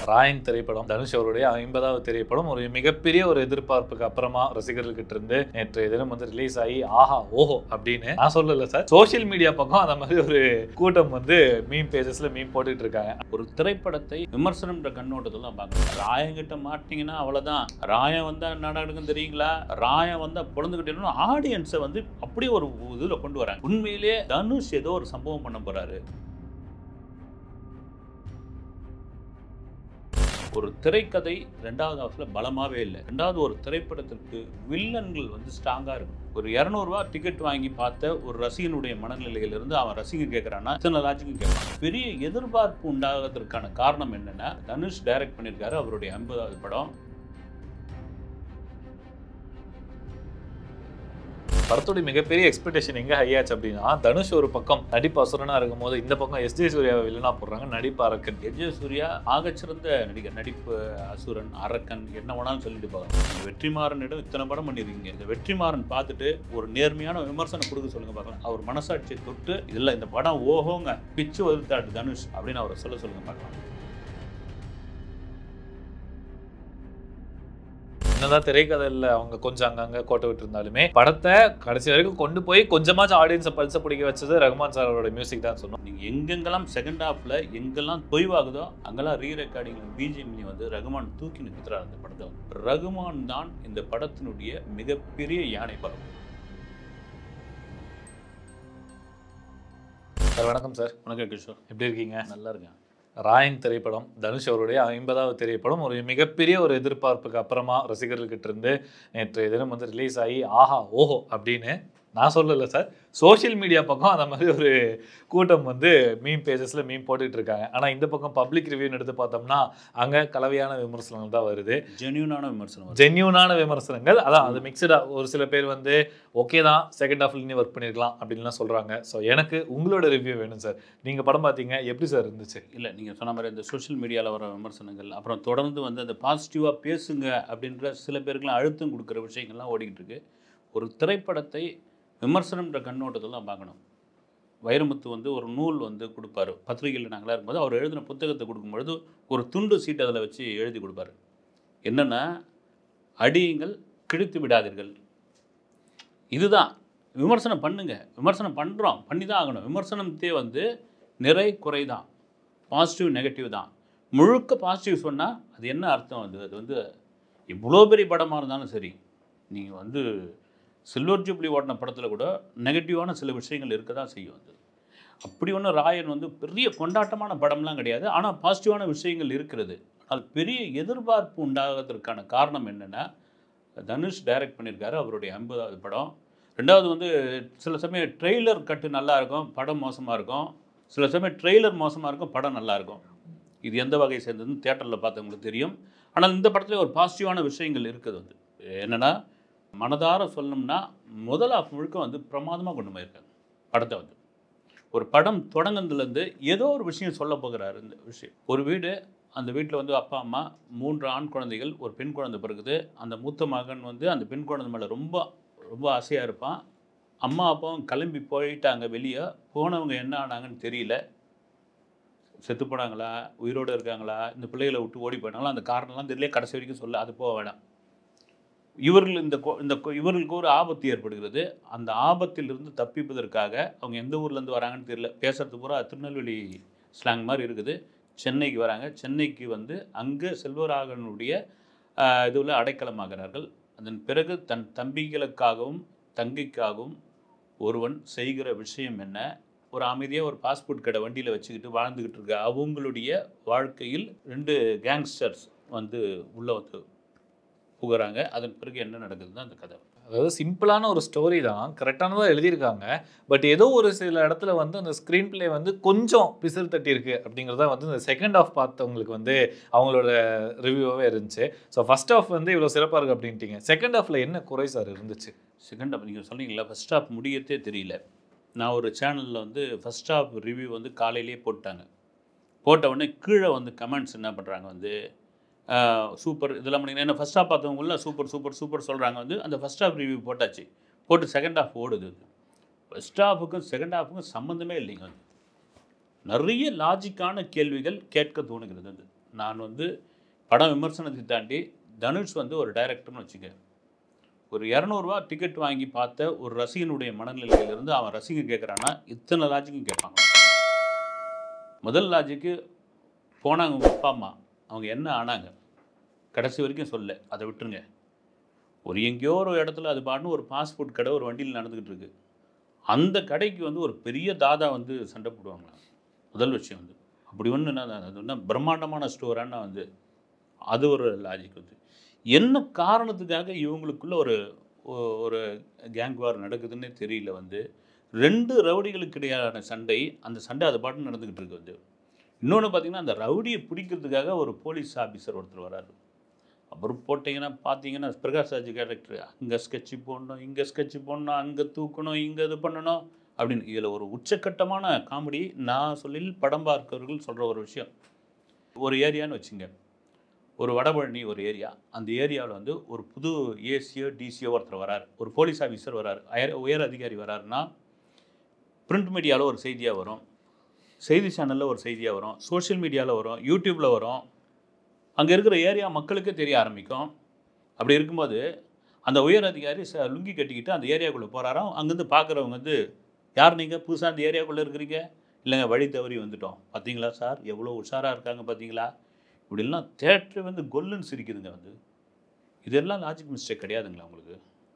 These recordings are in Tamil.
ராயன் திரைப்படம் தனுஷ் அவருடைய 50வது திரைப்படம் ஒரு மிகப்பெரிய ஒரு எதிர்பார்ப்புக்கு அப்புறமா ரசிகர்கள்கிட்ட இருந்து நேற்று தினம் வந்து ரிலீஸ் ஆகி ஆஹா ஓஹோ அப்படின்னு நான் சொல்லல சார், சோசியல் மீடியா பக்கம் அந்த மாதிரி ஒரு கூட்டம் வந்து மீம் பேஜஸ்ல மீம் போட்டுட்டு இருக்காங்க. ஒரு திரைப்படத்தை விமர்சனம்ன்ற கண்ணோட்டத்தில் தான் பார்க்கணும். ராயங்கிட்ட மாட்டிங்கன்னா அவ்வளோதான். ராயம் வந்தா என்ன நடக்கும் தெரியுங்களா? ராயம் வந்தா பொழுதுகிட்டே ஆடியன்ஸை வந்து அப்படியே ஒரு இதில் கொண்டு வராங்க. உண்மையிலே தனுஷ் ஏதோ ஒரு சம்பவம் பண்ண போறாரு. ஒரு திரைக்கதை ரெண்டாவது ஹாஃப்ல பலமாவே இல்லை. ரெண்டாவது ஒரு திரைப்படத்திற்கு வில்லன்கள் வந்து ஸ்ட்ராங்கா இருக்கும். ஒரு 200 ரூபா டிக்கெட் வாங்கி பார்த்த ஒரு ரசிகனுடைய மனநிலையிலிருந்து அவன் ரசிகன் கேட்கறான்னா இத்தனை லாஜிக்கும் கேட்பான். பெரிய எதிர்பார்ப்பு உண்டாகிறதுக்கான காரணம் என்னன்னா, தனுஷ் டைரக்ட் பண்ணியிருக்காரு அவருடைய 50வது படம். படத்துடைய மிகப்பெரிய எக்ஸ்பெக்டேஷன் எங்க ஹையாச்சு அப்படின்னா, தனுஷ் ஒரு பக்கம் நடிப்பு அசுரனா இருக்கும் போது இந்த பக்கம் எஸ் ஜே சூர்யாவை வில்லனா போடுறாங்க. நடிப்பு அரக்கன். எஸ் ஜே சூர்யா ஆகச்சிறந்த நடிகர். நடிப்பு அசுரன், அரக்கன் என்ன வேணாலும் சொல்லிட்டு போகலாம். வெற்றிமாறனிடம் இத்தனை படம் பண்ணியிருக்கீங்க. இந்த வெற்றிமாறன் பார்த்துட்டு ஒரு நேர்மையான விமர்சனம் கொடுக்க சொல்லுங்க பார்க்கலாம். அவர் மனசாட்சியை தொட்டு இதில் இந்த படம் ஓஹோங்க பிச்சு வகுத்தாட்டு தனுஷ் அப்படின்னு அவரை சொல்லுங்க பார்க்கலாம். என்னதான் திரைக்கதையில் அவங்க கொஞ்சம் அங்கங்க கோட்டை விட்டு இருந்தாலுமே படத்தை கடைசி வரைக்கும் கொண்டு போய் கொஞ்சமாச்சும் ஆடியன்ஸை பல்ச பிடிக்க வச்சது ரகுமான் சார் அவரோட மியூசிக் தான் சொன்னோம். நீங்கள் எங்கெங்கெல்லாம் செகண்ட் ஹாஃப்ல எங்கெல்லாம் தொய்வாகுதோ அங்கெல்லாம் ரீ ரெக்கார்டிங் பிஜிஎம் வந்து ரகுமான் தூக்கி நிறுத்துறாரு. அந்த படத்தை ரகுமான் தான் இந்த படத்தினுடைய மிகப்பெரிய யானை படம். சார் வணக்கம் சார். வணக்கம் கிஷோர், எப்படி இருக்கீங்க? நல்லா இருக்கேன். ராயன் திரைப்படம் தனுஷ் அவருடைய 50வது திரைப்படம் ஒரு மிகப்பெரிய ஒரு எதிர்பார்ப்புக்கு அப்புறமா ரசிகர்கள்கிட்ட இருந்து நேற்று தினம் வந்து ரிலீஸ் ஆகி ஆஹா ஓஹோ அப்படின்னு நான் சொல்லல சார், சோசியல் மீடியா பக்கம் அந்த மாதிரி ஒரு கூட்டம் வந்து மீம் பேஜஸ்ல மீம் போட்டுட்டு இருக்காங்க. ஆனா இந்த பக்கம் பப்ளிக் ரிவ்யூன்னு எடுத்து பார்த்தோம்னா அங்க கலவையான விமர்சனங்கள் தான் வருது. ஜென்யூனான விமர்சனங்கள். அதான் அது மிக்சடா. ஒரு சில பேர் வந்து ஓகே தான், செகண்ட் ஹாஃப்ல நீ ஒர்க் பண்ணிருக்கலாம் அப்படின்லாம் சொல்றாங்க. ஸோ எனக்கு உங்களோட ரிவ்யூ வேணும் சார். நீங்க படம் பார்த்தீங்க, எப்படி சார் இருந்துச்சு? இல்லை, நீங்கள் சொன்ன மாதிரி இந்த சோஷியல் மீடியாவில் வர விமர்சனங்கள், அப்புறம் தொடர்ந்து வந்து அந்த பாசிட்டிவாக பேசுங்க அப்படின்ற சில பேருக்குலாம் அழுத்தம் கொடுக்குற விஷயங்கள்லாம் ஓடிக்கிட்டு இருக்கு. ஒரு திரைப்படத்தை விமர்சனம்ன்ற கண்ணோட்டத்தில் தான் பார்க்கணும். வைரமுத்து வந்து ஒரு நூல் வந்து கொடுப்பாரு. பத்திரிகையில் நாங்களாக இருக்கும்போது அவர் எழுதின புத்தகத்தை கொடுக்கும்பொழுது ஒரு துண்டு சீட்டு அதில் வச்சு எழுதி கொடுப்பாரு. என்னென்னா, அடியுங்கள், கிழித்து விடாதீர்கள். இதுதான் விமர்சனம் பண்ணுங்க. விமர்சனம் பண்ணுறோம், பண்ணி தான் ஆகணும். விமர்சனத்தே வந்து நிறை குறை தான், பாசிட்டிவ் நெகட்டிவ் தான். முழுக்க பாசிட்டிவ் சொன்னால் அது என்ன அர்த்தம்? அது வந்து இவ்வளோ பெரிய படமாக இருந்தாலும் சரி, நீங்கள் வந்து சில்வர் ஜூப்ளி ஓட்டின படத்தில் கூட நெகட்டிவான சில விஷயங்கள் இருக்க தான் செய்யும். அது அப்படி ஒன்றும் ராயன் வந்து பெரிய கொண்டாட்டமான படம்லாம் கிடையாது, ஆனால் பாசிட்டிவான விஷயங்கள் இருக்கிறது. ஆனால் பெரிய எதிர்பார்ப்பு உண்டாகிறதுக்கான காரணம் என்னென்னா, தனுஷ் டைரக்ட் பண்ணியிருக்காரு அவருடைய 50வது படம். ரெண்டாவது வந்து சில சமயம் ட்ரெய்லர் கட்டு நல்லா இருக்கும், படம் மோசமாக இருக்கும். சில சமயம் ட்ரெய்லர் மோசமாக இருக்கும், படம் நல்லாயிருக்கும். இது எந்த வகையை சேர்ந்ததுன்னு தியேட்டரில் பார்த்தவங்களுக்கு தெரியும். ஆனால் இந்த படத்தில் ஒரு பாசிட்டிவான விஷயங்கள் இருக்குது. வந்து என்னென்னா, மனதார சொல்லணும்னா முதல் ஹாஃப் முழுக்க வந்து பிரமாதமாக கொண்டு போயிருக்காங்க படத்தை. வந்து ஒரு படம் தொடங்குனதுலேருந்து ஏதோ ஒரு விஷயம் சொல்ல போகிறாரு. இந்த விஷயம் ஒரு வீடு, அந்த வீட்டில் வந்து அப்பா அம்மா 3 ஆண் குழந்தைகள், ஒரு பெண் குழந்தை பிறகுது. அந்த மூத்த மகன் வந்து அந்த பெண் குழந்தை மேலே ரொம்ப ரொம்ப ஆசையாக இருப்பான். அம்மா அப்பாவும் கிளம்பி போயிட்டாங்க வெளியே. போனவங்க என்ன ஆனாங்கன்னு தெரியல. செத்து போனாங்களா, உயிரோடு இருக்காங்களா, இந்த பிள்ளைகளை விட்டு ஓடி போயிட்டாங்களா, அந்த காரணம்லாம் தெரியல. கடைசி வரைக்கும் சொல்ல, அது போக வேண்டாம். இவர்களுக்கு ஒரு ஆபத்து ஏற்படுகிறது. அந்த ஆபத்திலிருந்து தப்பிப்பதற்காக அவங்க எந்த ஊர்லேருந்து வராங்கன்னு தெரியல. பேசுறது பூரா திருநெல்வேலி ஸ்லாங் மாதிரி இருக்குது. சென்னைக்கு வராங்க. சென்னைக்கு வந்து அங்கே செல்வராகனுடைய இதில் அடைக்கலமாகிறார்கள். அதன் பிறகு தன் தம்பிகளுக்காகவும் தங்கைக்காகவும் ஒருவன் செய்கிற விஷயம் என்ன? ஒரு அமைதியாக ஒரு பாஸ்போர்ட் கடை வண்டியில் வச்சுக்கிட்டு வாழ்ந்துக்கிட்டு இருக்க அவங்களுடைய வாழ்க்கையில் 2 கேங்ஸ்டர்ஸ் வந்து உள்ளே வந்து புகுறாங்க. அதன் பிறகு என்ன நடக்குது தான் அந்த கதை. அதாவது சிம்பிளான ஒரு ஸ்டோரி தான், கரெக்டானதாக எழுதியிருக்காங்க. பட் ஏதோ ஒரு சில இடத்துல வந்து அந்த ஸ்க்ரீன் பிளே வந்து கொஞ்சம் பிசிறு தட்டி இருக்கு அப்படிங்கிறத வந்து இந்த செகண்ட் ஹாஃப் பார்த்தவங்களுக்கு வந்து அவங்களோட ரிவ்யூவாகவே இருந்துச்சு. ஸோ ஃபர்ஸ்ட் ஹாஃப் வந்து இவ்வளோ சிறப்பாக இருக்குது அப்படின்ட்டிங்க. செகண்ட் ஹாஃபில் என்ன குறை சார் இருந்துச்சு? செகண்ட் ஹாஃப் நீங்கள் சொன்னீங்களா, ஃபர்ஸ்ட் ஹாஃப் முடியத்தே தெரியல. நான் ஒரு சேனலில் வந்து ஃபர்ஸ்ட் ஹாஃப் ரிவ்யூ வந்து காலையிலேயே போட்டாங்க. போட்ட உடனே கீழே வந்து கமெண்ட்ஸ் என்ன பண்ணுறாங்க வந்து சூப்பர் இதெல்லாம் பண்ணிங்கன்னா, என்ன ஃபஸ்ட் ஹாஃப் பார்த்தவங்கள சூப்பர் சூப்பர் சூப்பர் சொல்கிறாங்க. வந்து அந்த ஃபஸ்ட் ஹாஃப் ரிவ்யூ போட்டாச்சு, போட்டு செகண்ட் ஹாஃப் ஓடுது. ஃபஸ்ட் ஹாஃபுக்கும் செகண்ட் ஹாஃபுக்கும் சம்மந்தமே இல்லைங்க. வந்து நிறைய லாஜிக்கான கேள்விகள் கேட்க தோணுகிறது. அது நான் வந்து படம் விமர்சனத்தை தாண்டி தனுஷ் வந்து ஒரு டைரக்டர்னு வச்சுக்க, ஒரு 200 டிக்கெட் வாங்கி பார்த்த ஒரு ரசிகனுடைய மனநிலையிலிருந்து அவன் ரசிகன் கேட்குறான்னா இத்தனை லாஜிக்கும் கேட்பாங்க. முதல் லாஜிக்கு போனாங்க உங்கள் அப்பா அம்மா, அவங்க என்ன ஆனாங்க கடைசி வரைக்கும் சொல்ல, அதை விட்டுருங்க. ஒரு எங்கேயோ ஒரு இடத்துல அது பாட்டுன்னு ஒரு ஃபாஸ்ட் ஃபுட் கடை ஒரு வண்டியில் நடந்துக்கிட்டு இருக்கு, அந்த கடைக்கு வந்து ஒரு பெரிய தாதா வந்து சண்டை போடுவாங்களா? முதல் விஷயம் வந்து அப்படி ஒன்று அது ஒன்று பிரம்மாண்டமான ஸ்டோரானா வந்து அது ஒரு லாஜிக் வந்து என்ன காரணத்துக்காக இவங்களுக்குள்ள ஒரு ஒரு கேங் வார் நடக்குதுன்னே தெரியல வந்து. 2 ரவுடிகளுக்கு இடையான சண்டை, அந்த சண்டை அது பாட்டு நடந்துக்கிட்டு இருக்கு வந்து. இன்னொன்று பார்த்தீங்கன்னா, அந்த ரவுடியை பிடிக்கிறதுக்காக ஒரு போலீஸ் ஆஃபீஸர் ஒருத்தர் வராரு. அப்புறம் போட்டிங்கன்னா பார்த்தீங்கன்னா பிரகாஷ் ராஜ் கேரக்டர் அங்கே ஸ்கெட்சு போடணும், இங்கே ஸ்கெட்சு போடணும், அங்கே தூக்கணும், இங்கே இது பண்ணணும் அப்படின்னு. இதில் ஒரு உச்சக்கட்டமான காமெடி நான் சொல்லில் படம் பார்க்கிறவர்கள் சொல்கிற ஒரு விஷயம். ஒரு ஏரியான்னு வச்சுங்க, ஒரு வடபழனி ஒரு ஏரியா, அந்த ஏரியாவில் வந்து ஒரு புது ஏசியோ டிசியோ ஒருத்தர் வராரு, ஒரு போலீஸ் ஆஃபீஸர் வராரு, உயர் அதிகாரி வராருன்னா பிரிண்ட் மீடியாவில் ஒரு செய்தியாக வரும், செய்தி சேனலில் ஒரு செய்தியாக வரும், சோஷியல் மீடியாவில் வரும், யூடியூப்பில் வரும், அங்கே இருக்கிற ஏரியா மக்களுக்கே தெரிய ஆரம்பிக்கும். அப்படி இருக்கும்போது அந்த உயர் அதிகாரி லுங்கி கட்டிக்கிட்டு அந்த ஏரியாவுக்குள்ளே போகிறாராம். அங்கேருந்து பார்க்குறவங்க வந்து, யார் நீங்கள் புதுசாக அந்த ஏரியாவுக்குள்ளே இருக்கிறீங்க? இல்லைங்க வழி தவறி வந்துட்டோம். பார்த்தீங்களா சார் எவ்வளோ உஷாராக இருக்காங்க பார்த்தீங்களா? இப்படிலாம் தேட்டர் வந்து கொல்லுன்னு சிரிக்குதுங்க வந்து. இதெல்லாம் லாஜிக் மிஸ்டேக் கிடையாதுங்களா உங்களுக்கு?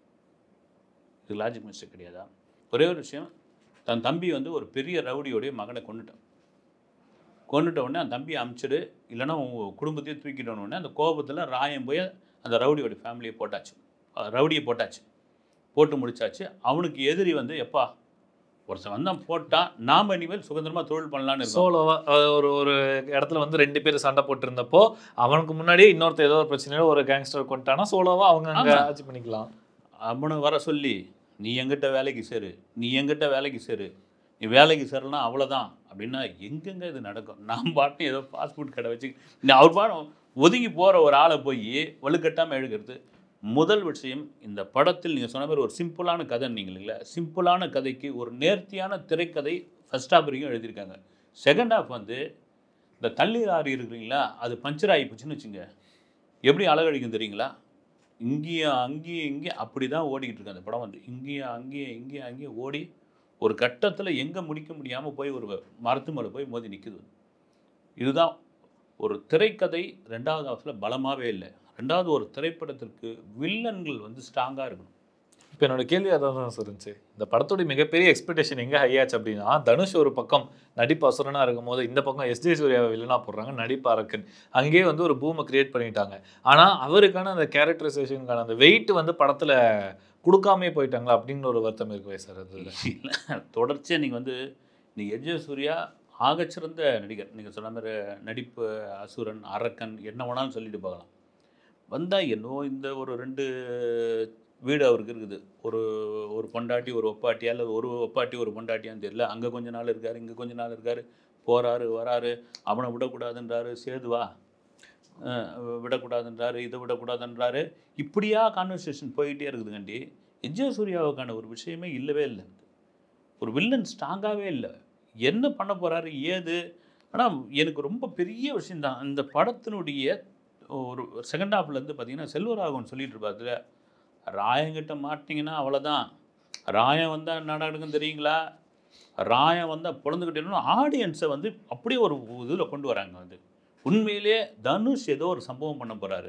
இது லாஜிக் மிஸ்டேக் கிடையாதா? ஒரே ஒரு விஷயம், தன் தம்பி வந்து ஒரு பெரிய ரவுடியோடைய மகனை கொண்டுட்டான். கொண்டுட்ட உடனே அந்த தம்பியை அமுச்சிடு, இல்லைன்னா உங்கள் குடும்பத்தையே தூக்கிட்டோன்னே அந்த கோபத்தில் ராயம் போய் அந்த ரவுடியோட ஃபேமிலியை போட்டாச்சு, ரவுடியை போட்டாச்சு, போட்டு முடிச்சாச்சு. அவனுக்கு எதிரி வந்து எப்பா ஒருத்தன் வந்தான் போட்டான், நாம் இனிமேல் சுதந்திரமாக தொழில் பண்ணலான்னு சோலோவா ஒரு ஒரு இடத்துல வந்து 2 பேர் சண்டை போட்டுருந்தப்போ அவனுக்கு முன்னாடியே இன்னொருத்தர் ஏதோ ஒரு பிரச்சனையோட ஒரு கேங்ஸ்டர் கொண்டானா சோலோவா அவங்க அங்கே ஆட்சி பண்ணிக்கலாம். அவனை வர சொல்லி நீ எங்கிட்ட வேலைக்கு சேரு, நீ எங்கிட்ட வேலைக்கு சேரு, நீ வேலைக்கு சேரலாம் அவ்வளோதான் அப்படின்னா எங்கெங்க இது நடக்கும்? நான் பாட்டு ஏதோ ஃபாஸ்ட் ஃபுட் கடை வச்சு அவர் பாடம் ஒதுங்கி போகிற ஒரு ஆளை போய் வலுக்கட்டாமல் எழுகிறது. முதல் விஷயம், இந்த படத்தில் நீங்கள் சொன்ன மாதிரி ஒரு சிம்பிளான கதை நீங்கள் இல்லைங்களா, சிம்பிளான கதைக்கு ஒரு நேர்த்தியான திரைக்கதை ஃபர்ஸ்ட் ஹாஃப் வரைக்கும் எழுதியிருக்காங்க. செகண்ட் ஹாஃப் வந்து இந்த தள்ளி ஆறி இருக்குங்களா, அது பஞ்சர் ஆகி போச்சுன்னு வச்சுங்க, எப்படி அழகழிக்கும் தெரியுங்களா? இங்கேயும் அங்கேயும் இங்கேயும் அப்படி தான் ஓடிக்கிட்டு இருக்கு அந்த படம் வந்து. இங்கேயும் அங்கேயும் ஓடி ஒரு கட்டத்தில் எங்கே முடிக்க முடியாமல் போய் ஒரு மரத்து மேலே போய் மோதி நிற்குது. இதுதான் ஒரு திரைக்கதை. 2வது ஹாஃபில் பலமாகவே இல்லை. 2வது ஒரு திரைப்படத்திற்கு வில்லன்கள் வந்து ஸ்ட்ராங்காக இருக்கணும். இப்போ என்னோட கேள்வி அதான் தான் சார் இருந்துச்சு. இந்த படத்தோடைய மிகப்பெரிய எக்ஸ்பெக்டேஷன் எங்கே ஹையாச்சு அப்படின்னா, தனுஷ் ஒரு பக்கம் நடிப்பு அசுரனாக இருக்கும்போது இந்த பக்கம் எஸ்ஜே சூர்யாவை வில்லனாக போடுறாங்க, நடிப்பு அரக்கன். அங்கேயே வந்து ஒரு பூமை கிரியேட் பண்ணிட்டாங்க. ஆனால் அவருக்கான அந்த கேரக்டரைசேஷனுக்கான அந்த வெயிட் வந்து படத்தில் கொடுக்காமே போயிட்டாங்களா அப்படிங்கிற ஒரு வருத்தம் இருக்குவே சார். அது தொடர்ச்சியாக நீங்கள் வந்து எஸ்ஜே சூர்யா ஆகச்சிறந்த நடிகர். நீங்கள் சொன்ன மாதிரி நடிப்பு அசுரன், அரக்கன் என்ன வேணாலும் சொல்லிட்டு போகலாம். வந்தால் என்னவோ இந்த ஒரு 2 வீடு அவருக்கு இருக்குது. ஒரு பொண்டாட்டி ஒரு ஒப்பாட்டியா, இல்லை ஒரு ஒப்பாட்டி ஒரு பொண்டாட்டியான்னு தெரியல. அங்கே கொஞ்ச நாள் இருக்கார், இங்கே கொஞ்ச நாள் இருக்கார், போகிறாரு வராரு, அவனை விடக்கூடாதுன்றாரு, சேதுவா விடக்கூடாதுன்றாரு, இதை விடக்கூடாதுன்றாரு. இப்படியா கான்வர்சேஷன் போயிட்டே இருக்குதுங்கண்டி. எஸ்ஜே சூர்யாவுக்கான ஒரு விஷயமே இல்லவே இல்லை. ஒரு வில்லன் ஸ்ட்ராங்காகவே இல்லை. என்ன பண்ண போகிறாரு ஏது? ஆனால் எனக்கு ரொம்ப பெரிய விஷயந்தான் இந்த படத்தினுடைய ஒரு செகண்ட் ஹாஃப்லேருந்து பார்த்தீங்கன்னா, செல்வராகவன் சொல்லிட்டு இருப்பாரு, ராயங்கிட்ட மாட்டிங்கன்னா அவ்வளோதான், ராயம் வந்தால் என்ன நடக்கும் தெரியுங்களா, ராயம் வந்தால் பொழந்துக்கிட்டே ஆடியன்ஸை வந்து அப்படியே ஒரு இதில் கொண்டு வராங்க வந்து. உண்மையிலே தனுஷ் ஏதோ ஒரு சம்பவம் பண்ண போகிறாரு.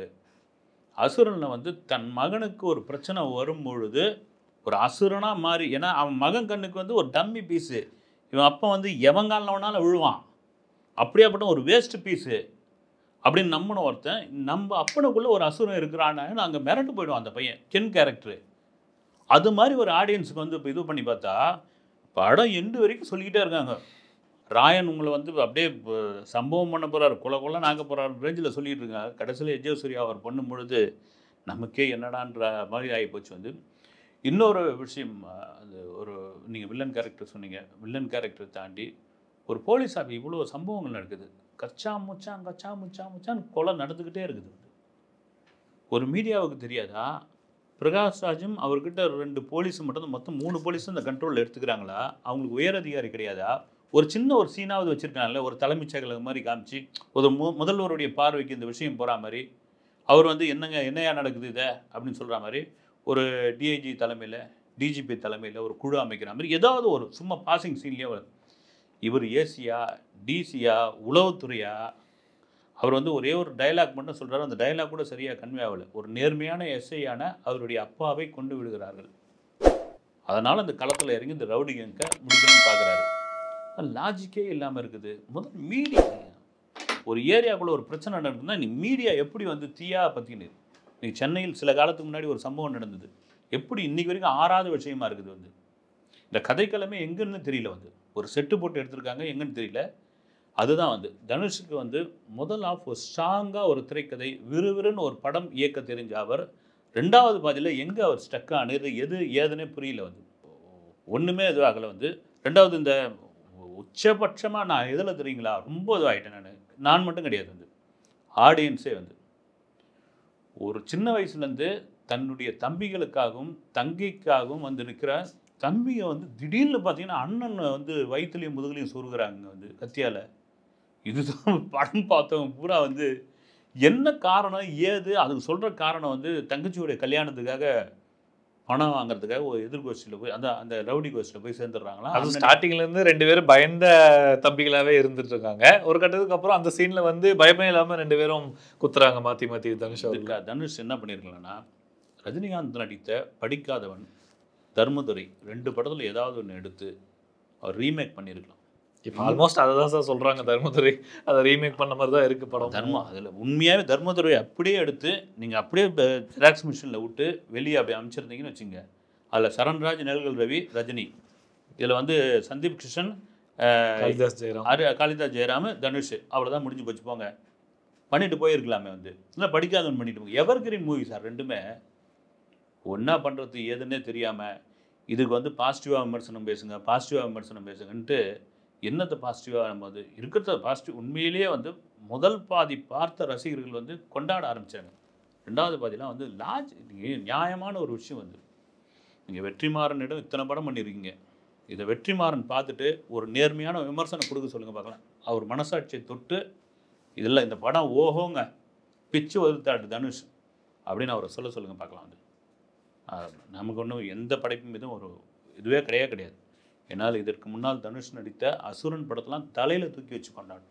அசுரனை வந்து தன் மகனுக்கு ஒரு பிரச்சனை வரும் பொழுது ஒரு அசுரனாக மாறி, ஏன்னா அவன் மகன் கண்ணுக்கு வந்து ஒரு டம்மி பீஸு, இவன் அப்போ வந்து எவங்காலவனால விழுவான், அப்படியாப்பட்ட ஒரு வேஸ்ட் பீஸு அப்படின்னு நம்பின ஒருத்தன் நம்ம அப்பனுக்குள்ளே ஒரு அசுரம் இருக்கிறான்னு அங்கே மிரண்டு போயிடுவான் அந்த பையன், கென் கேரக்டரு. அது மாதிரி ஒரு ஆடியன்ஸுக்கு வந்து இப்போ இது பண்ணி பார்த்தா படம் எண்டு வரைக்கும் சொல்லிக்கிட்டே இருக்காங்க, ராயன் உங்களை வந்து அப்படியே சம்பவம் பண்ண போகிறார், கொலை நாக்க போகிறார் ரேஞ்சில் சொல்லிகிட்டு இருக்காங்க. கடைசியில் எஸ்ஜே சூர்யா அவர் பண்ணும் பொழுது நமக்கே என்னடான்ற மாதிரி ஆகிப்போச்சு வந்து. இன்னொரு விஷயம், அது ஒரு நீங்கள் வில்லன் கேரக்டர் சொன்னீங்க, வில்லன் கேரக்டர் தாண்டி ஒரு போலீஸ் ஆஃபீஸ் இவ்வளோ சம்பவங்கள் நடக்குது, கச்சா முச்சான்னு கொலை நடந்துக்கிட்டே இருக்குது. ஒரு மீடியாவுக்கு தெரியாதா? பிரகாஷ் ராஜும் அவர்கிட்ட 2 போலீஸ் மட்டும் மொத்தம் 3 போலீஸும் இந்த கண்ட்ரோலில் எடுத்துக்கிறாங்களா? அவங்களுக்கு உயர் அதிகாரி கிடையாதா? ஒரு சின்ன ஒரு சீனாவது வச்சுருக்காங்கல்ல, ஒரு தலைமைச் செயலகம் மாதிரி காமிச்சு ஒரு முதல்வருடைய பார்வைக்கு இந்த விஷயம் போகிற மாதிரி அவர் வந்து என்னையா நடக்குது இதை அப்படின்னு சொல்கிற மாதிரி ஒரு டிஐஜி தலைமையில் டிஜிபி தலைமையில் ஒரு குழு அமைக்கிற மாதிரி ஏதாவது ஒரு சும்மா பாசிங் சீன்லேயே வரும். இவர் ஏசியா டிசியா உளவுத்துறையா அவர் வந்து ஒரே ஒரு டைலாக் மட்டும் சொல்கிறார். அந்த டைலாக் கூட சரியாக கன்வே ஆகலை. ஒரு நேர்மையான எஸ்ஐயான அவருடைய அப்பாவை கொண்டு விடுகிறார்கள், அதனால் அந்த களத்தில் இறங்கி இந்த ரவுடி கேங்க முடிக்கணும்னு பார்க்குறாரு. லாஜிக்கே இல்லாமல் இருக்குது. முதல் மீடியா ஒரு ஏரியாக்குள்ளே ஒரு பிரச்சனை நடக்குதுன்னா நீ மீடியா எப்படி வந்து தீயா பற்றினு. நீ சென்னையில் சில காலத்துக்கு முன்னாடி ஒரு சம்பவம் நடந்தது, எப்படி இன்றைக்கி வரைக்கும் ஆறாத விஷயமா இருக்குது. வந்து இந்த கதைக்களமே எங்கன்னு தெரியல. வந்து ஒரு செட்டு போட்டு எடுத்திருக்காங்க, எங்கன்னு தெரியல. அதுதான் வந்து தனுஷுக்கு வந்து முதல் ஆஃப் ஒரு ஸ்ட்ராங்காக ஒரு திரைக்கதை விறுவிறுன்னு ஒரு படம் இயக்க தெரிஞ்ச அவர் ரெண்டாவது பாதியில் எங்கே அவர் ஸ்டக் ஆனது எது ஏதுன்னே புரியல. வந்து ஒன்றுமே இதுவாகலை. வந்து ரெண்டாவது இந்த உச்சபட்சமாக நான் எதில் தெரியுங்களா ரொம்ப இதுவாகிட்டேன். நான் மட்டும் கிடையாது, வந்து ஆடியன்ஸே வந்து ஒரு சின்ன வயசுலேருந்து தன்னுடைய தம்பிகளுக்காகவும் தங்கைக்காகவும் வந்து இருக்கிற தம்பியை வந்து திடீர்னு பார்த்தீங்கன்னா அண்ணன் வந்து வயிற்றுலையும் முதுகுலையும் சொருகிறாங்க வந்து கத்தியால். இதுதான் படம் பார்த்தவங்க பூரா வந்து என்ன காரணம் ஏது அதுக்கு சொல்கிற காரணம் வந்து தங்கச்சியோடைய கல்யாணத்துக்காக பணம் வாங்குறதுக்காக ஒரு எதிர்கோஷ்டியில் போய் அந்த ரவுடி கோஷ்டியில் போய் சேர்ந்துடுறாங்களா. அது ஸ்டார்டிங்லேருந்து 2 பேரும் பயந்த தம்பிகளாகவே இருந்துட்டு இருக்காங்க. ஒரு கட்டத்துக்கு அப்புறம் அந்த சீனில் வந்து பயமே இல்லாமல் 2 பேரும் குத்துறாங்க மாற்றி மாற்றி. தனுஷ் என்ன பண்ணியிருக்கலாம்னா ரஜினிகாந்த் நடித்த படிக்காதவன் தர்மதுரை 2 படத்தில் ஏதாவது ஒன்று எடுத்து அவர் ரீமேக் பண்ணியிருக்கலாம். இப்போ ஆல்மோஸ்ட் அதை தான் சார் சொல்கிறாங்க, தர்மதுரை அதை ரீமேக் பண்ண மாதிரி தான் இருக்குது படம். அதில் உண்மையாகவே தர்மதுரை அப்படியே எடுத்து நீங்கள் அப்படியே ஜெராக்ஸ் மிஷினில் விட்டு வெளியே அப்படி அமைச்சிருந்தீங்கன்னு வச்சுங்க. அதில் சரண்ராஜ், நெல்கள் ரவி, ரஜினி, இதில் வந்து சந்தீப் கிருஷ்ணன், காளிதாஸ் ஜெயராம், தனுஷ், அவ்வளோதான் முடிஞ்சு போச்சு. போங்க பண்ணிட்டு போயிருக்கலாமே. வந்து இல்லை படிக்காதவன் பண்ணிட்டு போங்க. எவர் கிரீன் மூவி சார் ரெண்டுமே. ஒன்றா பண்ணுறது ஏதுன்னே தெரியாமல் இதுக்கு வந்து பாசிட்டிவாக விமர்சனம் பேசுங்கன்ட்டு என்னத்தை பாசிட்டிவாக நம்ம வந்து இருக்கிறத பாசிட்டிவ் உண்மையிலேயே வந்து முதல் பாதி பார்த்த ரசிகர்கள் வந்து கொண்டாட ஆரம்பித்தாங்க. ரெண்டாவது பாதிலாம் வந்து நியாயமான ஒரு விஷயம். வந்து நீங்கள் வெற்றிமாறனிடம் இத்தனை படம் பண்ணியிருக்கீங்க, இதை வெற்றிமாறன் பார்த்துட்டு ஒரு நேர்மையான விமர்சனம் கொடுக்க சொல்லுங்கள் பார்க்கலாம். அவர் மனசாட்சியை தொட்டு இதெல்லாம் இந்த படம் ஓஹோங்க பிச்சு வகுத்தாட்டு தனுஷ் அப்படின்னு அவரை சொல்லுங்கள் பார்க்கலாம். வந்து நமக்கு ஒன்றும் எந்த படைப்பும் மீதும் ஒரு இதுவே கிடையாது. என்னால் இதற்கு முன்னால் தனுஷ் நடித்த அசுரன் படத்தெல்லாம் தலையில் தூக்கி வச்சு கொண்டாடும்.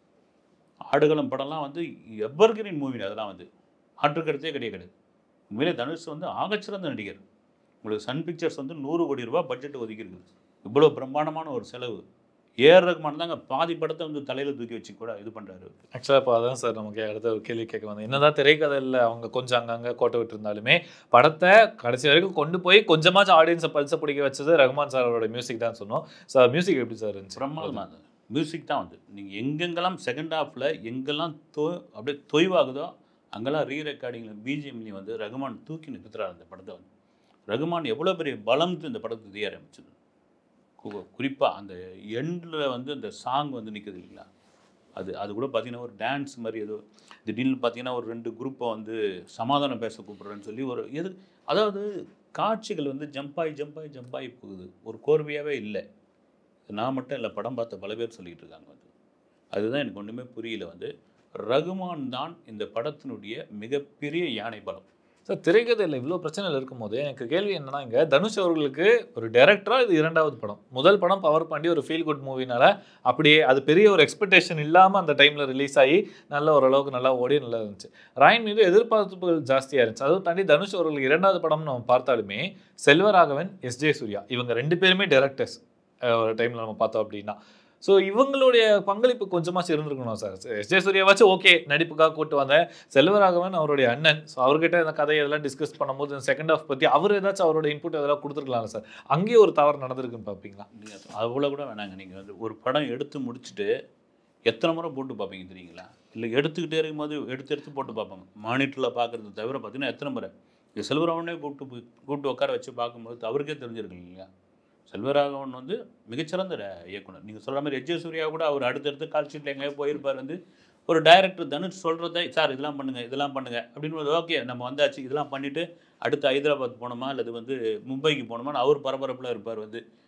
ஆடுகளம் படம்லாம் வந்து எவர்கிரீன் மூவி. அதெல்லாம் வந்து மாற்றுக்கருத்தே கிடையாது. உண்மையிலே தனுஷ் வந்து ஆகச்சிறந்த நடிகர். உங்களுக்கு சன் பிக்சர்ஸ் வந்து 100 கோடி ரூபாய் பட்ஜெட் ஒதுக்கியிருக்குது. இவ்வளோ பிரம்மாண்டமான ஒரு செலவு. ஏஆர் ரஹ்மான் தாங்க பாதி படத்தை வந்து தலையில் தூக்கி வச்சு கூட இது பண்ணுறாரு. ஆக்சுவலாக இப்போ அதான் சார் நமக்கு அடுத்த ஒரு கேள்வி கேட்க வந்தேன். என்னதான் திரைக்கதையில் அவங்க கொஞ்சம் அங்கங்கே கோட்டை விட்டுருந்தாலுமே படத்தை கடைசி வரைக்கும் கொண்டு போய் கொஞ்சமாச்சும் ஆடியன்ஸை பல்ஸை பிடிக்க வச்சது ரஹ்மான் சாரோட மியூசிக் தான் சொன்னோம். சார் மியூசிக் எப்படி சார் இருந்துச்சு? பிரமாதமாக மியூசிக் தான் வந்து நீங்கள் எங்கெங்கெல்லாம் செகண்ட் ஹாஃபில் எங்கெல்லாம் அப்படியே தொய்வாகுதோ அங்கெல்லாம் ரீ ரெக்கார்டிங்கில் பிஜிஎம்லேயும் வந்து ரஹ்மான் தூக்கி நிறுத்துறாரு அந்த படத்தை. வந்து ரஹ்மான் எவ்வளோ பெரிய பலம்னு இந்த படத்தை தெரிய ஆரம்பிச்சது. குறிப்பாக அந்த எண்டில் வந்து அந்த சாங் வந்து நிற்குது இல்லைங்களா, அது கூட பார்த்தீங்கன்னா ஒரு டான்ஸ் மாதிரி ஏதோ திடீர்னு பார்த்தீங்கன்னா ஒரு 2 குரூப்பை வந்து சமாதானம் பேச கூப்பிட்றேன்னு சொல்லி ஒரு அதாவது காட்சிகள் வந்து ஜம்பாகி போகுது. ஒரு கோர்வையாகவே இல்லை. நான் மட்டும் இல்லை, படம் பார்த்த பல பேர் சொல்லிகிட்டு இருக்காங்க. வந்து அதுதான் எனக்கு ஒன்றுமே புரியல. வந்து ரகுமான் தான் இந்த படத்தினுடைய மிகப்பெரிய யானை பலம். சார் திரைக்கதையில் இவ்வளோ பிரச்சனைகள் இருக்கும்போது எனக்கு கேள்வி என்னன்னா, இங்கே தனுஷ் அவர்களுக்கு ஒரு டைரக்டராக இது 2வது படம். முதல் படம் பவர் பாண்டி ஒரு ஃபீல் குட் மூவினால அப்படியே அது பெரிய ஒரு எக்ஸ்பெக்டேஷன் இல்லாமல் அந்த டைமில் ரிலீஸ் ஆகி நல்ல ஓரளவுக்கு நல்லா ஓடி நல்லா இருந்துச்சு. ராயன் மீது எதிர்பார்ப்புகள் ஜாஸ்தியாக இருந்துச்சு. அதுவும் தாண்டி தனுஷ் அவர்களுக்கு 2வது படம்னு நம்ம பார்த்தாலுமே செல்வராகவன், எஸ்ஜே சூர்யா இவங்க 2 பேருமே டைரக்டர்ஸ் ஒரு டைமில் நம்ம பார்த்தோம் அப்படின்னா. ஸோ இவங்களுடைய பங்களிப்பு கொஞ்சமாச்சு இருந்திருக்கணும் சார். எஸ்ஜே சூர்யாவாச்சும் ஓகே நடிப்புக்காக கூட்டு வந்தேன். செல்வராகவன் அவருடைய அண்ணன். ஸோ அவர்கிட்ட இந்த கதையை எல்லாம் டிஸ்கஸ் பண்ணும்போது இந்த செகண்ட் ஹாஃப் பற்றி அவர் ஏதாச்சும் அவரோட இன்புட் அதெல்லாம் கொடுத்துருக்கலாம் சார். அங்கேயே ஒரு தவறு நடந்திருக்குன்னு பார்ப்பீங்களா? நீங்கள் அவ்வளோ கூட வேணாங்க. நீங்கள் வந்து ஒரு படம் எடுத்து முடிச்சுட்டு எத்தனை முறை போட்டு பார்ப்பீங்க தெரியுங்களா? இல்லை எடுத்துக்கிட்டே இருக்கும்போது எடுத்து போட்டு பார்ப்பாங்க. மானிட்டரில் பார்க்குறது தவிர பார்த்தீங்கன்னா எத்தனை முறை இந்த செல்வராகவனே கூப்பிட்டு உட்கார வச்சு பார்க்கும்போது அவருக்கே தெரிஞ்சிருக்கு இல்லையா. செல்வராகவன் வந்து மிகச்சிறந்த இயக்குனர். நீங்கள் சொல்கிற மாதிரி எஸ்ஜே சூர்யா கூட அவர் அடுத்தடுத்து கால் ஷீட்டில் எங்கேயோ போயிருப்பார். வந்து ஒரு டைரக்டர் தனுஷ் சொல்கிறத சார் இதெல்லாம் பண்ணுங்கள் அப்படின்னு ஓகே நம்ம வந்தாச்சு இதெல்லாம் பண்ணிவிட்டு அடுத்து ஹைதராபாத் போனோமா அல்லது வந்து மும்பைக்கு போனோமான்னு அவர் பரபரப்பில் இருப்பார். வந்து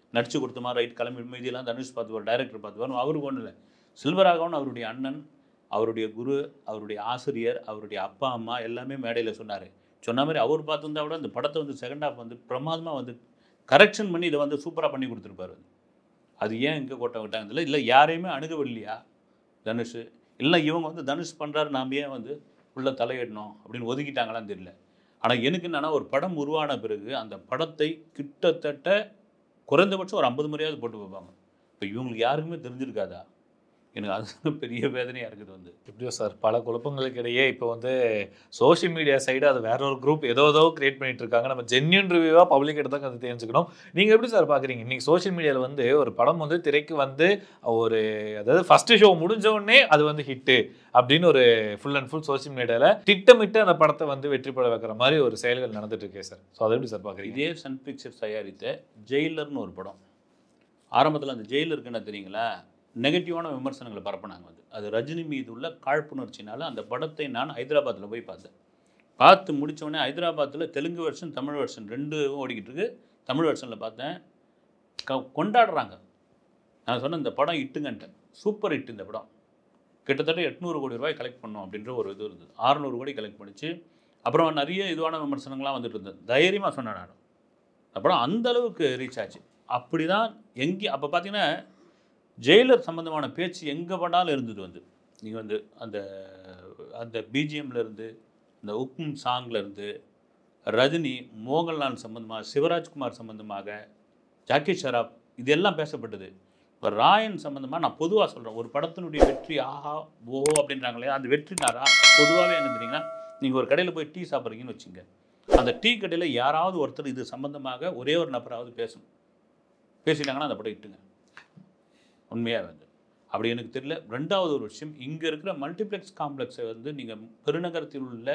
நடிச்சு கொடுத்தமா ரைட் கிளம்பி மீதியெல்லாம் தனுஷ் பார்த்துவார், டைரக்டர் பார்த்துவார். அவருக்கு ஒன்றும் இல்லை. செல்வராகவன் அவருடைய அண்ணன், அவருடைய குரு, அவருடைய ஆசிரியர், அவருடைய அப்பா அம்மா எல்லாமே மேடையில் சொன்னார். சொன்ன மாதிரி அவர் பார்த்துருந்தா கூட இந்த படத்தை வந்து செகண்ட் ஹாஃப் வந்து பிரமாதமாக வந்து கரெக்ஷன் பண்ணி இதை வந்து சூப்பராக பண்ணி கொடுத்துருப்பாரு. அது ஏன் இங்கே கோட்டை விட்டாங்க இல்லை யாரையுமே அணுகவில்லையா தனுஷ்? இல்லை இவங்க வந்து தனுஷ் பண்ணுறாரு நாம் ஏன் வந்து உள்ள தலையிடணும் அப்படின்னு ஒதுக்கிட்டாங்களான்னு தெரியல. ஆனால் எனக்கு என்னென்னா ஒரு படம் உருவான பிறகு அந்த படத்தை கிட்டத்தட்ட குறைந்தபட்சம் ஒரு 50 முறையாவது போட்டு வைப்பாங்க. இப்போ இவங்களுக்கு யாருக்குமே தெரிஞ்சிருக்காதா? எனக்கு அது பெரிய வேதனையாக இருக்குது. வந்து எப்படியோ சார் பல குழப்பங்களுக்கு இடையே இப்போ வந்து சோஷியல் மீடியா சைடு அது வேற ஒரு குரூப் ஏதோ கிரியேட் பண்ணிட்டு இருக்காங்க. நம்ம ஜென்யூன் ரிவ்யூவாக பப்ளிக் எடுத்தாங்க அதை தெரிஞ்சுக்கணும். நீங்கள் எப்படி சார் பார்க்குறீங்க? இன்னைக்கு சோஷியல் மீடியாவில் வந்து ஒரு படம் வந்து திரைக்கு வந்து ஒரு அதாவது ஃபர்ஸ்ட் ஷோ முடிஞ்ச உடனே அது வந்து ஹிட்டு அப்படின்னு ஒரு ஃபுல் அண்ட் ஃபுல் சோஷியல் மீடியாவில் திட்டமிட்டு அந்த படத்தை வந்து வெற்றி பெற வைக்கிற மாதிரி ஒரு செயல்கள் நடந்துட்டு இருக்கே சார். ஸோ அதை எப்படி சார் பார்க்குறீங்க? இதே சன் பிக்சர்ஸ் தயாரித்த ஜெயிலர்னு ஒரு படம். ஆரம்பத்தில் அந்த ஜெயிலருக்கு என்ன தெரியுங்களா, நெகட்டிவான விமர்சனங்களை பரப்புனாங்க. வந்து அது ரஜினி மீது உள்ள காழ்ப்புணர்ச்சினால அந்த படத்தை நான் ஹைதராபாத்தில் போய் பார்த்தேன். பார்த்து முடித்தோடனே ஹைதராபாத்தில் தெலுங்கு வெர்ஷன் தமிழ் வெர்ஷன் 2 ஓடிக்கிட்டு இருக்கு. தமிழ் வெர்ஷனில் பார்த்தேன். கொண்டாடுறாங்க. நான் சொன்னேன் இந்த படம் இட்டுங்கன்ட்டேன். சூப்பர் ஹிட் இந்த படம். கிட்டத்தட்ட 800 கோடி ரூபாய் கலெக்ட் பண்ணோம் அப்படின்ற ஒரு இது இருந்தது. 600 கோடி கலெக்ட் பண்ணிச்சு. அப்புறம் நிறைய இதுவான விமர்சனங்கள்லாம் வந்துட்டு இருந்தது. தைரியமாக சொன்னேன் நான். அந்த படம் அந்தளவுக்கு ரீச் ஆச்சு. அப்படி தான் எங்கே அப்போ பார்த்தீங்கன்னா ஜெயிலர் சம்மந்தமான பேச்சு எங்கே படாலும் இருந்தது. வந்து நீங்கள் வந்து அந்த அந்த பிஜிஎம்லேருந்து இந்த உக்கும் சாங்லேருந்து ரஜினி மோகன்லால் சம்மந்தமாக, சிவராஜ்குமார் சம்மந்தமாக, ஜாக்கி ஷராப் இதெல்லாம் பேசப்பட்டது. இப்போ ராயன் சம்மந்தமாக நான் பொதுவாக சொல்கிறேன். ஒரு படத்தினுடைய வெற்றி ஆஹா ஓஹோ அப்படின்றாங்களே, அந்த வெற்றினாரா பொதுவாகவே என்ன தெரியுங்கன்னா, நீங்கள் ஒரு கடையில் போய் டீ சாப்பிட்றீங்கன்னு வச்சுங்க. அந்த டீ கடையில் யாராவது ஒருத்தர் இது சம்மந்தமாக ஒரே ஒரு நபராவது பேசணும். பேசிட்டாங்கன்னா அந்த படம் இட்டுங்க. உண்மையாக வந்து அப்படி எனக்கு தெரியல. ரெண்டாவது ஒரு விஷயம், இங்கே இருக்கிற மல்டிப்ளெக்ஸ் காம்ப்ளெக்ஸை வந்து நீங்கள் பெருநகரத்தில் உள்ள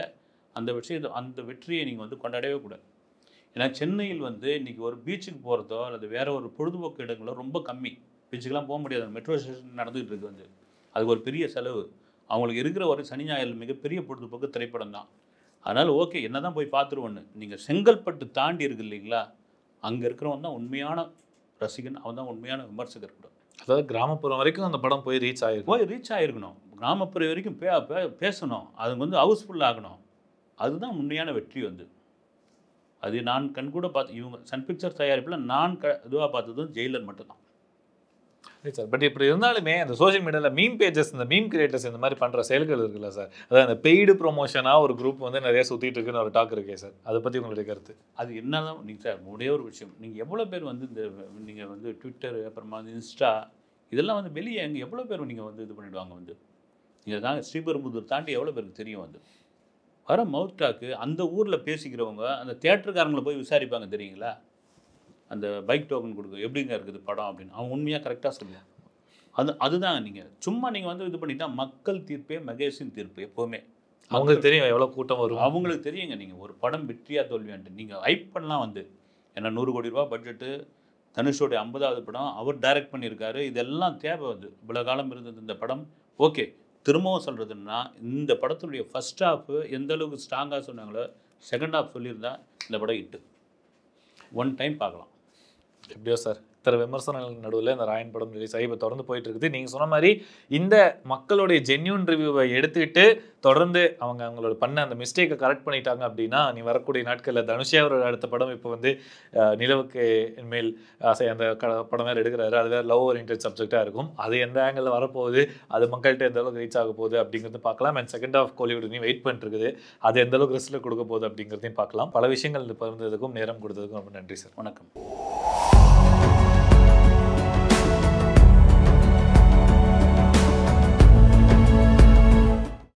அந்த வெற்றியை நீங்கள் வந்து கொண்டாடவே கூடாது. ஏன்னா சென்னையில் வந்து இன்றைக்கி ஒரு பீச்சுக்கு போகிறதோ அல்லது வேறு ஒரு பொழுதுபோக்கு இடங்களோ ரொம்ப கம்மி. பீச்சுக்கெலாம் போக முடியாது. மெட்ரோ ஸ்டேஷன் நடந்துகிட்டு இருக்குது. வந்து அதுக்கு ஒரு பெரிய செலவு. அவங்களுக்கு இருக்கிற ஒரு சனி ஞாயிறு மிகப்பெரிய பொழுதுபோக்கு திரைப்படம் தான். அதனால் ஓகே என்ன தான் போய் பார்த்துருவோன்னு. நீங்கள் செங்கல்பட்டு தாண்டி இருக்கு இல்லைங்களா, அங்கே இருக்கிறவன் தான் உண்மையான ரசிகன், அவன் தான் உண்மையான விமர்சகர் கூட. அதாவது கிராமப்புறம் வரைக்கும் அந்த படம் போய் ரீச் ஆகிருக்கணும். கிராமப்புறம் வரைக்கும் பேசணும். அது வந்து ஹவுஸ்ஃபுல் ஆகணும். அதுதான் உண்மையான வெற்றி. வந்து அது நான் கண்கூட பார்த்து இவங்க சன் பிக்சர்ஸ் தயாரிப்பில் நான் இதுவாக பார்த்ததும் ஜெயிலர் மட்டும்தான். சார் பட் இப்படி இருந்தாலுமே அந்த சோஷியல் மீடியாவில் மீம் பேஜஸ், இந்த மீம் கிரியேட்டர்ஸ் இந்த மாதிரி பண்ணுற செயல்கள் இருக்குல்ல சார், அதாவது அந்த பெய்டு ப்ரொமோஷனாக ஒரு குரூப் வந்து நிறைய சுற்றிட்டு இருக்குன்னு ஒரு டாக் இருக்கே சார், அதை பற்றி உங்களுடைய கருத்து? அது என்ன தான் நீங்கள் சார் ஒரே ஒரு விஷயம், நீங்கள் எவ்வளோ பேர் வந்து இந்த நீங்கள் வந்து ட்விட்டர் அப்புறமா வந்து இன்ஸ்டா இதெல்லாம் வந்து வெளியே எங்கே எவ்வளோ பேர் நீங்கள் வந்து இது பண்ணிவிடுவாங்க. வந்து நீங்கள் தான் ஸ்ரீபெரும்புதூர் தாண்டி எவ்வளோ பேருக்கு தெரியும். வந்து வர மவுத் டாக்கு அந்த ஊரில் பேசிக்கிறவங்க அந்த தியேட்டருக்காரங்களை போய் விசாரிப்பாங்க தெரியுங்களா. அந்த பைக் டோக்கன் கொடுக்க எப்படிங்க இருக்குது படம் அப்படின்னு அவங்க உண்மையாக கரெக்டாக சொல்லுவாங்க. அதுதான் நீங்கள் சும்மா நீங்கள் வந்து இது பண்ணிட்டா மக்கள் தீர்ப்பே மகேஷின் தீர்ப்பு. எப்போவுமே அவங்களுக்கு தெரியும் எவ்வளோ கூட்டம் வரும். அவங்களுக்கு தெரியுங்க. நீங்கள் ஒரு படம் வெற்றியாக தோல்வியான்ட்டு நீங்கள் ஹைப் பண்ணலாம். வந்து ஏன்னா 100 கோடி ரூபா பட்ஜெட்டு, தனுஷோடைய 50வது படம், அவர் டைரக்ட் பண்ணியிருக்காரு. இதெல்லாம் தேவை. வந்து இவ்வளோ காலம் இருந்தது இந்த படம். ஓகே திரும்பவும் சொல்கிறதுன்னா இந்த படத்தினுடைய ஃபர்ஸ்ட் ஹாஃப் எந்த அளவுக்கு ஸ்ட்ராங்காக சொன்னாங்களோ செகண்ட் ஹாஃப் சொல்லியிருந்தா இந்த படம் ஹிட்டு. ஒன் டைம் பார்க்கலாம். எப்படியோ சார் இத்தனை விமர்சனங்கள் நடுவில் இந்த ராயன் படம் ரிலீஸ் ஆகி இப்போ தொடர்ந்து போயிட்டு இருக்குது. நீங்கள் சொன்ன மாதிரி இந்த மக்களுடைய ஜென்யூன் ரிவ்யூவை எடுத்துக்கிட்டு தொடர்ந்து அவங்களோட பண்ண அந்த மிஸ்டேக்கை கரெக்ட் பண்ணிட்டாங்க அப்படின்னா நீ வரக்கூடிய நாட்களில் தனுஷே அவரோட அடுத்த படம் இப்போ வந்து நிலவுக்கு மேல் அந்த படம் வேறு எடுக்கிறாரு. அது வேறு லவ் ஓரியன்டட் சப்ஜெக்டாக இருக்கும். அது எந்த ஆங்கிளில் வரப்போகுது, அது மக்கள்கிட்ட எந்த அளவுக்கு ரீச் ஆக போகுது அப்படிங்கிறது பார்க்கலாம். அண்ட் செகண்ட் ஆஃப் கோலிவுட் நீ வெயிட் பண்ணிருக்குது, அது எந்த அளவுக்கு ரிஸ்கில் கொடுக்க போகுது அப்படிங்கிறதையும் பார்க்கலாம். பல விஷயங்கள் பகிர்ந்ததுக்கும் நேரம் கொடுத்ததுக்கும் ரொம்ப நன்றி சார். வணக்கம்.